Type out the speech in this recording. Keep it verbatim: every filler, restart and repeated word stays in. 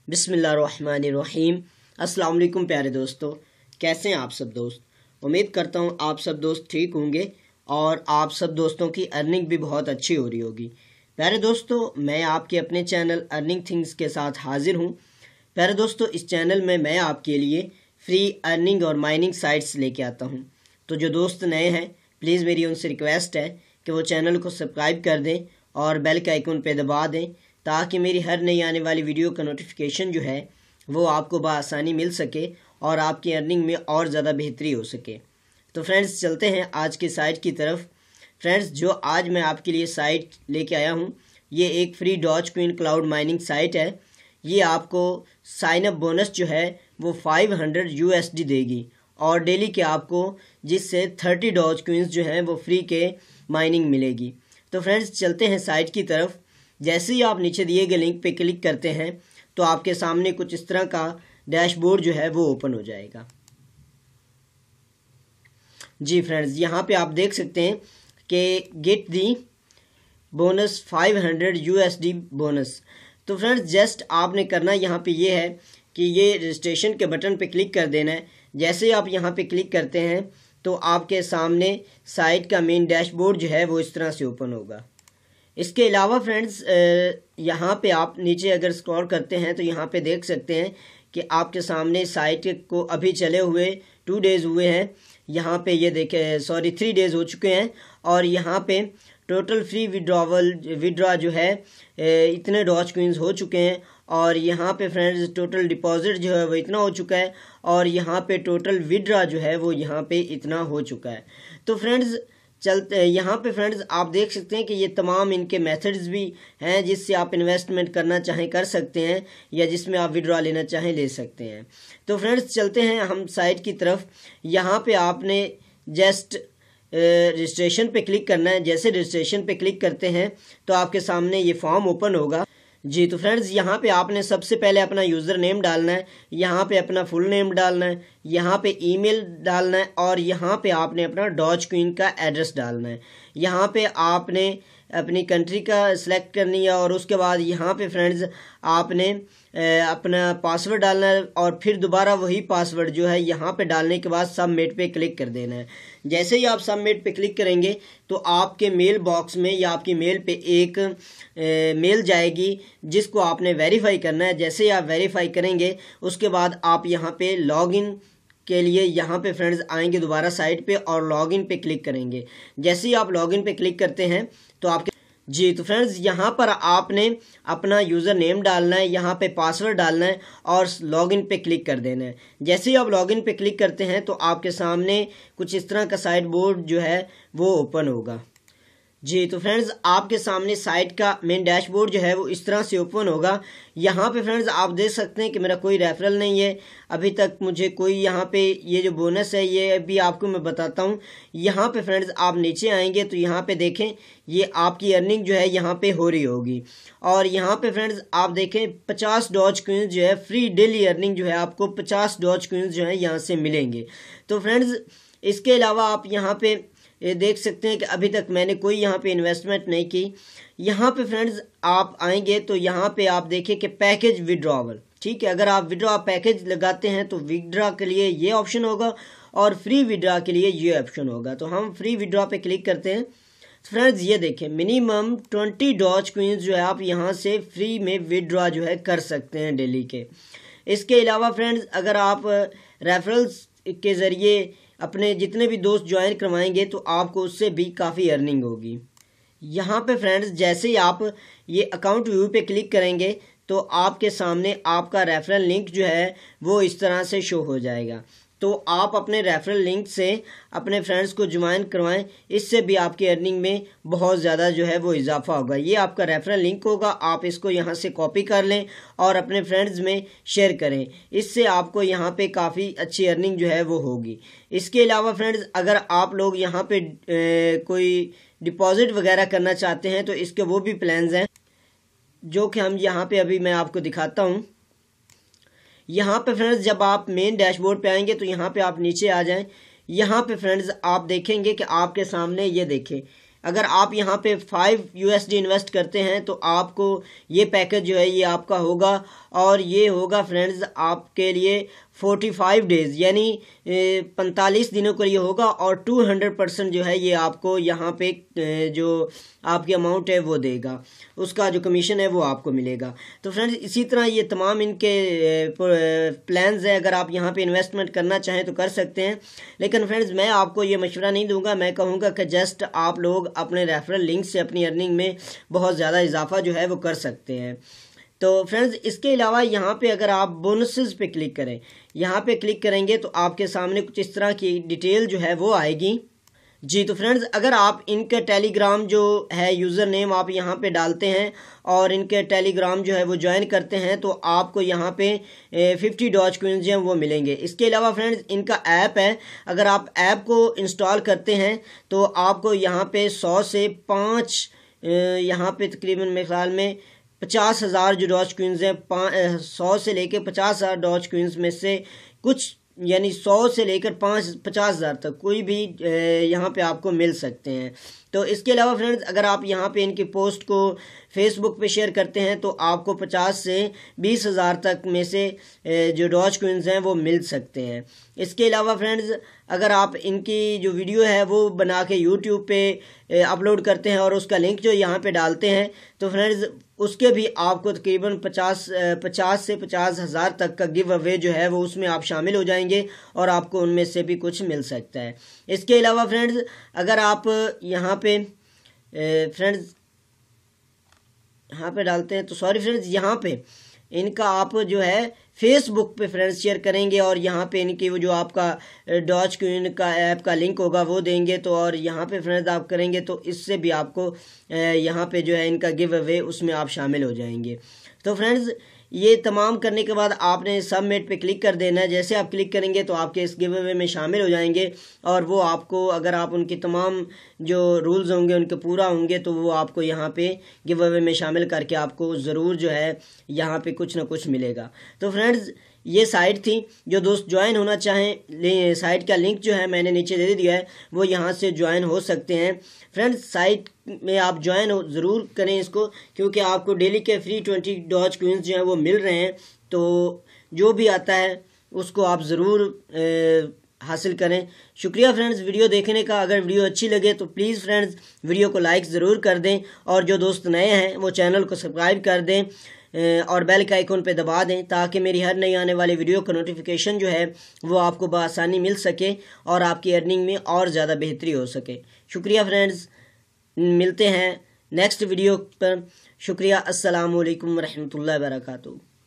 बिस्मिल्लाहिर्रहमानिर्रहीम। अस्सलाम वालेकुम प्यारे दोस्तों, कैसे हैं आप सब दोस्त। उम्मीद करता हूँ आप सब दोस्त ठीक होंगे और आप सब दोस्तों की अर्निंग भी बहुत अच्छी हो रही होगी। प्यारे दोस्तों, मैं आपके अपने चैनल अर्निंग थिंग्स के साथ हाजिर हूँ। प्यारे दोस्तों, इस चैनल में मैं आपके लिए फ्री अर्निंग और माइनिंग साइट्स लेके आता हूँ। तो जो दोस्त नए हैं, प्लीज़ मेरी उनसे रिक्वेस्ट है कि वो चैनल को सब्सक्राइब कर दें और बेल के आइकन पे दबा दें, ताकि मेरी हर नई आने वाली वीडियो का नोटिफिकेशन जो है वो आपको बआसानी मिल सके और आपकी अर्निंग में और ज़्यादा बेहतरी हो सके। तो फ्रेंड्स, चलते हैं आज की साइट की तरफ। फ्रेंड्स, जो आज मैं आपके लिए साइट लेके आया हूँ, ये एक free Doge Queen cloud mining site है। ये आपको साइन अप बोनस जो है वो five hundred U S D देगी और डेली के आपको जिससे थर्टी डॉज क्वींस जो हैं वो फ्री के माइनिंग मिलेगी। तो फ्रेंड्स, चलते हैं साइट की तरफ। जैसे ही आप नीचे दिए गए लिंक पे क्लिक करते हैं तो आपके सामने कुछ इस तरह का डैशबोर्ड जो है वो ओपन हो जाएगा। जी फ्रेंड्स, यहाँ पे आप देख सकते हैं कि get the bonus five hundred U S D bonus. तो फ्रेंड्स, जस्ट आपने करना यहाँ पे ये है कि ये रजिस्ट्रेशन के बटन पे क्लिक कर देना है। जैसे ही आप यहाँ पे क्लिक करते हैं तो आपके सामने साइट का मेन डैशबोर्ड जो है वो इस तरह से ओपन होगा। इसके अलावा फ्रेंड्स, यहाँ पे आप नीचे अगर स्क्रॉल करते हैं तो यहाँ पे देख सकते हैं कि आपके सामने साइट को अभी चले हुए टू डेज़ हुए हैं। यहाँ पे ये देखे सॉरी थ्री डेज़ हो चुके हैं और यहाँ पे टोटल फ्री विड्रॉवल विड्रॉ जो है इतने डॉज क्वींस हो चुके हैं। और यहाँ पे फ्रेंड्स टोटल डिपॉजिट जो है वो इतना हो चुका है और यहाँ पे टोटल विड्रॉ जो है वो यहाँ पे इतना हो चुका है। तो फ्रेंड्स, चलते यहाँ पे फ्रेंड्स आप देख सकते हैं कि ये तमाम इनके मेथड्स भी हैं जिससे आप इन्वेस्टमेंट करना चाहें कर सकते हैं या जिसमें आप विड्रॉ लेना चाहें ले सकते हैं। तो फ्रेंड्स, चलते हैं हम साइट की तरफ। यहाँ पे आपने जस्ट रजिस्ट्रेशन पे क्लिक करना है। जैसे रजिस्ट्रेशन पे क्लिक करते हैं तो आपके सामने ये फॉर्म ओपन होगा। जी, तो फ्रेंड्स, यहाँ पे आपने सबसे पहले अपना यूज़र नेम डालना है, यहाँ पे अपना फुल नेम डालना है, यहाँ पे ईमेल डालना है और यहाँ पे आपने अपना डॉज क्वीन का एड्रेस डालना है। यहाँ पे आपने अपनी कंट्री का सिलेक्ट करनी है और उसके बाद यहाँ पे फ्रेंड्स आपने अपना पासवर्ड डालना है और फिर दोबारा वही पासवर्ड जो है यहाँ पे डालने के बाद सबमिट पे क्लिक कर देना है। जैसे ही आप सबमिट पे क्लिक करेंगे तो आपके मेल बॉक्स में या आपकी मेल पे एक ए, मेल जाएगी जिसको आपने वेरीफाई करना है। जैसे ही आप वेरीफाई करेंगे उसके बाद आप यहाँ पे लॉगिन के लिए यहाँ पे फ्रेंड्स आएंगे दोबारा साइट पे और लॉगिन पे क्लिक करेंगे। जैसे ही आप लॉगिन पे क्लिक करते हैं तो आपके जी तो फ्रेंड्स, यहाँ पर आपने अपना यूज़र नेम डालना है, यहाँ पे पासवर्ड डालना है और लॉगिन पे क्लिक कर देना है। जैसे ही आप लॉगिन पे क्लिक करते हैं तो आपके सामने कुछ इस तरह का साइट बोर्ड जो है वो ओपन होगा। जी, तो फ्रेंड्स आपके सामने साइट का मेन डैशबोर्ड जो है वो इस तरह से ओपन होगा। यहाँ पे फ्रेंड्स आप देख सकते हैं कि मेरा कोई रेफरल नहीं है अभी तक, मुझे कोई यहाँ पे ये जो बोनस है ये अभी आपको मैं बताता हूँ। यहाँ पे फ्रेंड्स आप नीचे आएंगे तो यहाँ पे देखें ये आपकी अर्निंग जो है यहाँ पे हो रही होगी और यहाँ पे फ्रेंड्स आप देखें पचास डॉज क्वींस जो है फ्री डेली अर्निंग जो है आपको पचास डॉज क्वींस जो है यहाँ से मिलेंगे। तो फ्रेंड्स, इसके अलावा आप यहाँ पे ये देख सकते हैं कि अभी तक मैंने कोई यहाँ पे इन्वेस्टमेंट नहीं की। यहाँ पे फ्रेंड्स आप आएंगे तो यहाँ पे आप देखें कि पैकेज विड्रॉवल, ठीक है, अगर आप विड्रॉ पैकेज लगाते हैं तो विड्रॉ के लिए ये ऑप्शन होगा और फ्री विड्रॉ के लिए ये ऑप्शन होगा। तो हम फ्री विड्रॉ पे क्लिक करते हैं। फ्रेंड्स, ये देखें मिनिमम ट्वेंटी डॉज क्वींस जो है आप यहाँ से फ्री में विड्रॉ जो है कर सकते हैं डेली के। इसके अलावा फ्रेंड्स अगर आप रेफरल्स के ज़रिए अपने जितने भी दोस्त ज्वाइन करवाएंगे तो आपको उससे भी काफ़ी अर्निंग होगी। यहाँ पे फ्रेंड्स जैसे ही आप ये अकाउंट व्यू पे क्लिक करेंगे तो आपके सामने आपका रेफरल लिंक जो है वो इस तरह से शो हो जाएगा। तो आप अपने रेफरल लिंक से अपने फ्रेंड्स को ज्वाइन करवाएं, इससे भी आपकी अर्निंग में बहुत ज़्यादा जो है वो इजाफा होगा। ये आपका रेफरल लिंक होगा, आप इसको यहाँ से कॉपी कर लें और अपने फ्रेंड्स में शेयर करें, इससे आपको यहाँ पे काफ़ी अच्छी अर्निंग जो है वो होगी। इसके अलावा फ्रेंड्स अगर आप लोग यहाँ पे ए, कोई डिपॉजिट वगैरह करना चाहते हैं तो इसके वो भी प्लान्स हैं जो कि हम यहाँ पे अभी मैं आपको दिखाता हूँ। यहाँ पे फ्रेंड्स जब आप मेन डैशबोर्ड पे आएंगे तो यहाँ पे आप नीचे आ जाएं। यहाँ पे फ्रेंड्स आप देखेंगे कि आपके सामने ये देखें अगर आप यहाँ पे फाइव यूएसडी इन्वेस्ट करते हैं तो आपको ये पैकेज जो है ये आपका होगा, और ये होगा फ्रेंड्स आपके लिए फोर्टी फाइव डेज यानी पैंतालीस दिनों के लिए होगा, और टू हंड्रेड परसेंट जो है ये आपको यहाँ पे जो आपकी अमाउंट है वो देगा, उसका जो कमीशन है वो आपको मिलेगा। तो फ्रेंड्स इसी तरह ये तमाम इनके प्लान्स हैं, अगर आप यहाँ पे इन्वेस्टमेंट करना चाहें तो कर सकते हैं। लेकिन फ्रेंड्स मैं आपको ये मशवरा नहीं दूंगा, मैं कहूँगा कि जस्ट आप लोग अपने रेफरल लिंक से अपनी अर्निंग में बहुत ज़्यादा इजाफा जो है वो कर सकते हैं। तो फ्रेंड्स इसके अलावा यहाँ पे अगर आप बोनसेस पे क्लिक करें, यहाँ पे क्लिक करेंगे तो आपके सामने कुछ इस तरह की डिटेल जो है वो आएगी जी। तो फ्रेंड्स अगर आप इनका टेलीग्राम जो है यूज़र नेम आप यहाँ पे डालते हैं और इनके टेलीग्राम जो है वो ज्वाइन करते हैं तो आपको यहाँ पे फिफ्टी डॉज क्विंस जो हैं वो मिलेंगे। इसके अलावा फ्रेंड्स इनका ऐप है, अगर आप ऐप को इंस्टॉल करते हैं तो आपको यहाँ पे सौ से पाँच यहाँ पे तकरीबन मेरे ख्याल में पचास हज़ार जो डॉज क्विंस हैं, सौ से लेकर पचास हज़ार डॉज क्विंस में से कुछ यानी सौ से लेकर पाँच पचास हज़ार तक कोई भी यहाँ पे आपको मिल सकते हैं। तो इसके अलावा फ्रेंड्स अगर आप यहाँ पे इनकी पोस्ट को फेसबुक पे शेयर करते हैं तो आपको पचास से बीस हज़ार तक में से जो डॉज क्विंस हैं वो मिल सकते हैं। इसके अलावा फ्रेंड्स अगर आप इनकी जो वीडियो है वो बना के यूट्यूब पे अपलोड करते हैं और उसका लिंक जो यहाँ पे डालते हैं तो फ्रेंड्स उसके भी आपको तकरीबन पचास पचास से पचास हज़ार तक का गिव अवे जो है वो उसमें आप शामिल हो जाएंगे और आपको उनमें से भी कुछ मिल सकता है। इसके अलावा फ्रेंड्स अगर आप यहाँ पे फ्रेंड्स यहाँ पे डालते हैं तो सॉरी फ्रेंड्स यहाँ पे इनका आप जो है फेसबुक पे फ्रेंड्स शेयर करेंगे और यहाँ पे इनकी वो जो आपका डॉज क्विन का ऐप का लिंक होगा वो देंगे तो और यहाँ पे फ्रेंड्स आप करेंगे तो इससे भी आपको यहाँ पे जो है इनका गिव अवे उसमें आप शामिल हो जाएंगे। तो फ्रेंड्स ये तमाम करने के बाद आपने सबमिट पे क्लिक कर देना है। जैसे आप क्लिक करेंगे तो आपके इस गिव अवे में शामिल हो जाएंगे और वो आपको अगर आप उनकी तमाम जो रूल्स होंगे उनके पूरा होंगे तो वो आपको यहाँ पे गिव अवे में शामिल करके आपको ज़रूर जो है यहाँ पे कुछ ना कुछ मिलेगा। तो फ्रेंड्स ये साइट थी, जो दोस्त ज्वाइन होना चाहें साइट का लिंक जो है मैंने नीचे दे दिया है वो यहाँ से ज्वाइन हो सकते हैं। फ्रेंड्स साइट में आप ज्वाइन हो ज़रूर करें इसको, क्योंकि आपको डेली के फ्री ट्वेंटी डॉज क्विंस जो हैं वो मिल रहे हैं। तो जो भी आता है उसको आप ज़रूर हासिल करें। शुक्रिया फ्रेंड्स वीडियो देखने का। अगर वीडियो अच्छी लगे तो प्लीज़ फ्रेंड्स वीडियो को लाइक ज़रूर कर दें और जो दोस्त नए हैं वो चैनल को सब्सक्राइब कर दें और बेल के आइकन पे दबा दें ताकि मेरी हर नई आने वाली वीडियो का नोटिफिकेशन जो है वो आपको बआसानी मिल सके और आपकी अर्निंग में और ज़्यादा बेहतरी हो सके। शुक्रिया फ्रेंड्स, मिलते हैं नेक्स्ट वीडियो पर। शुक्रिया। अस्सलामु अलैकुम रहमतुल्लाहि व बरकातुहू।